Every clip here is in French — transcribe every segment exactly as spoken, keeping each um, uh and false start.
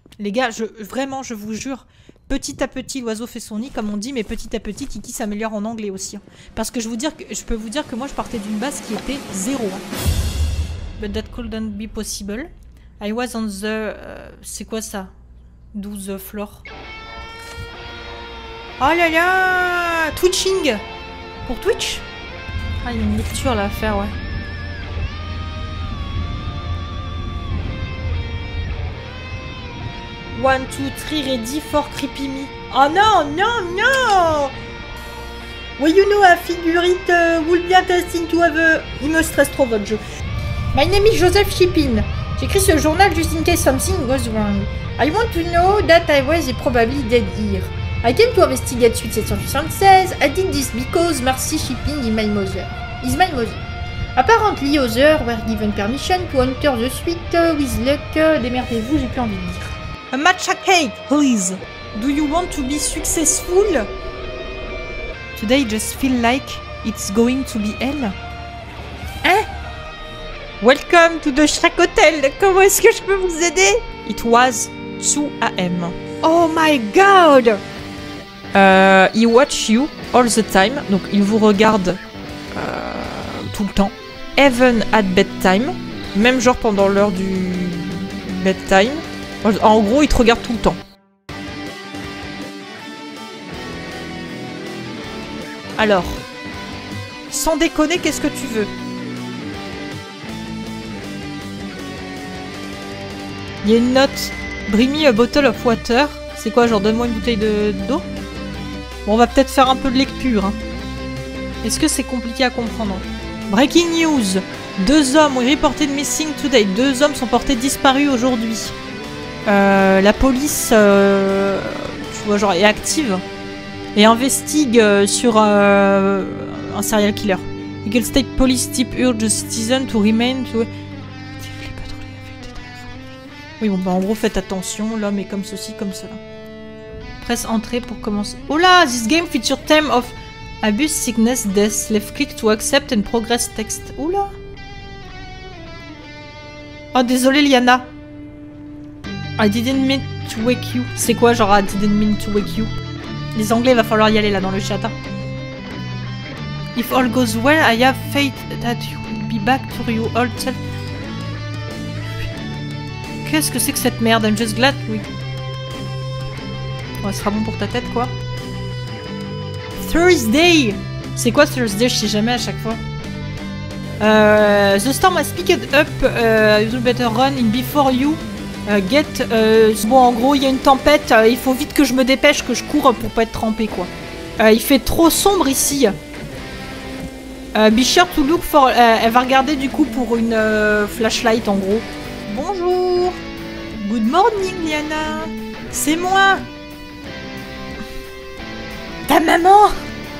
Les gars, je, vraiment, je vous jure, petit à petit, l'oiseau fait son nid, comme on dit, mais petit à petit, Kiki s'améliore en anglais aussi. Hein. Parce que je, vous dire que je peux vous dire que moi, je partais d'une base qui était zéro. Hein. But that couldn't be possible. I was on the... Euh, c'est quoi ça? Do the floor. Oh là là! Twitching! Pour Twitch? Ah, il y a une lecture là à faire, ouais. One, two, three, ready for creepy me. Oh non, non, non! Well, you know, a figure it uh, would be interesting to have a... Il me stresse trop votre jeu. My name is Joseph Chipin. J'écris ce journal just in case something goes wrong. I want to know that I was probably dead here. I came to investigate Suite sept cent soixante-seize. I did this because Marcy Shipping is my mother. Is my mother. Apparently, others were given permission to enter the suite uh, with luck. Uh, démerdez-vous, j'ai plus envie de dire. A matcha cake, please. Do you want to be successful? Today just feel like it's going to be hell. Hein? Welcome to the Shrek Hotel. Comment est-ce que je peux vous aider? It was two A M Oh my god! Uh, he watch you all the time. Donc il vous regarde euh, tout le temps. Even at bedtime. Même genre pendant l'heure du bedtime. En gros, il te regarde tout le temps. Alors, sans déconner, qu'est-ce que tu veux? Il y a une note. Bring me a bottle of water. C'est quoi, genre donne-moi une bouteille de d'eau? Bon, on va peut-être faire un peu de lecture. Hein. Est-ce que c'est compliqué à comprendre? Breaking news. Deux hommes ont reported missing today. Deux hommes sont portés disparus aujourd'hui. Euh, la police, euh, tu vois, genre, est active et investigue euh, sur euh, un serial killer. Eagle State Police type urge the citizen to remain to... Oui, bon, bah en gros, faites attention, l'homme est comme ceci, comme cela. Presse entrée pour commencer. Oh là, this game feature theme of abuse, sickness, death. Left click to accept and progress text. Oh là. Oh, désolé, Liana. I didn't mean to wake you. C'est quoi, genre, I didn't mean to wake you? Les anglais, va falloir y aller, là, dans le chat. Hein. If all goes well, I have faith that you will be back to your old self. Qu'est-ce que c'est que cette merde? I'm just glad, oui. Ouais, ce sera bon pour ta tête, quoi. Thursday! C'est quoi Thursday? Je sais jamais à chaque fois. Uh, the storm has picked up. Uh, you better run in before you uh, get... Uh, bon, en gros, il y a une tempête. Uh, il faut vite que je me dépêche, que je cours pour pas être trempé, quoi. Uh, il fait trop sombre ici. Uh, be sure to look for... Uh, elle va regarder, du coup, pour une uh, flashlight, en gros. Bonjour. Good morning, Liana. C'est moi. Ta maman.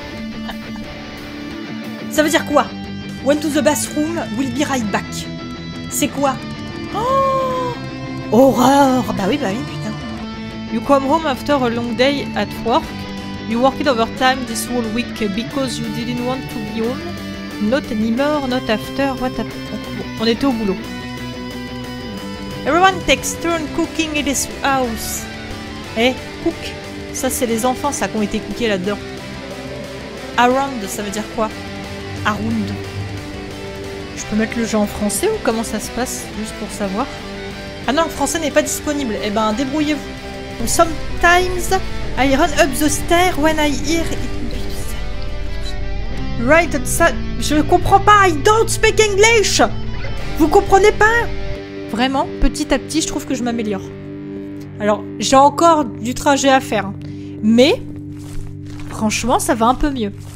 Ça veut dire quoi? Went to the bathroom, will be right back. C'est quoi? Oh, horreur. Bah oui, bah oui, putain. You come home after a long day at work. You worked overtime this whole week because you didn't want to be home. Not anymore, not after. What happened? On était au boulot. Everyone takes turn cooking in this house. Eh, cook. Ça, c'est les enfants, ça, qui ont été cookés là-dedans. Around, ça veut dire quoi? Around. Je peux mettre le jeu en français ou comment ça se passe? Juste pour savoir. Ah non, le français n'est pas disponible. Eh ben, débrouillez-vous. Sometimes, I run up the stairs when I hear it. Right at that... Je comprends pas. I don't speak English. Vous comprenez pas? Vraiment, petit à petit, je trouve que je m'améliore. Alors, j'ai encore du trajet à faire. Hein. Mais, franchement, ça va un peu mieux.